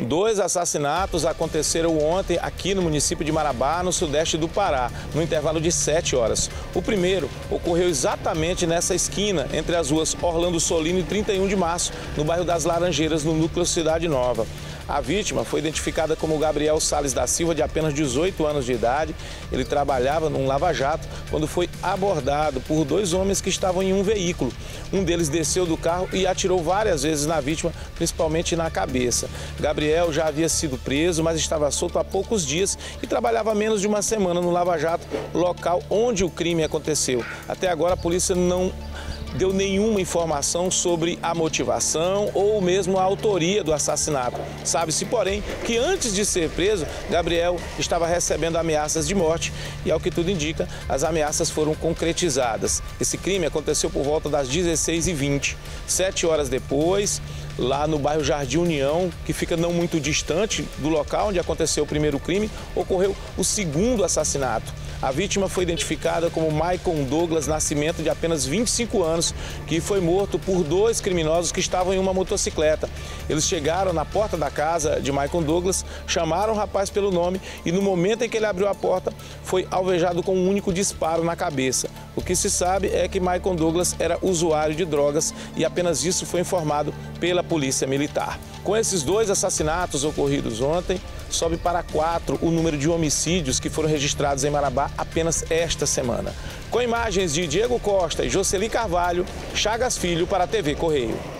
Dois assassinatos aconteceram ontem aqui no município de Marabá, no sudeste do Pará, no intervalo de 7 horas. O primeiro ocorreu exatamente nessa esquina, entre as ruas Orlando Solino e 31 de Março, no bairro das Laranjeiras, no núcleo Cidade Nova. A vítima foi identificada como Gabriel Salles da Silva, de apenas 18 anos de idade. Ele trabalhava num lava-jato quando foi abordado por dois homens que estavam em um veículo. Um deles desceu do carro e atirou várias vezes na vítima, principalmente na cabeça. Gabriel já havia sido preso, mas estava solto há poucos dias e trabalhava há menos de uma semana no lava-jato, local onde o crime aconteceu. Até agora a polícia não deu nenhuma informação sobre a motivação ou mesmo a autoria do assassinato. Sabe-se, porém, que antes de ser preso, Gabriel estava recebendo ameaças de morte e, ao que tudo indica, as ameaças foram concretizadas. Esse crime aconteceu por volta das 16h20. 7 horas depois, lá no bairro Jardim União, que fica não muito distante do local onde aconteceu o primeiro crime, ocorreu o segundo assassinato. A vítima foi identificada como Maicon Douglas Nascimento, de apenas 25 anos, que foi morto por dois criminosos que estavam em uma motocicleta. Eles chegaram na porta da casa de Maicon Douglas, chamaram o rapaz pelo nome e, no momento em que ele abriu a porta, foi alvejado com um único disparo na cabeça. O que se sabe é que Maicon Douglas era usuário de drogas e apenas isso foi informado pela Polícia Militar. Com esses dois assassinatos ocorridos ontem, sobe para 4 o número de homicídios que foram registrados em Marabá apenas esta semana. Com imagens de Diego Costa e Jocely Carvalho, Chagas Filho para a TV Correio.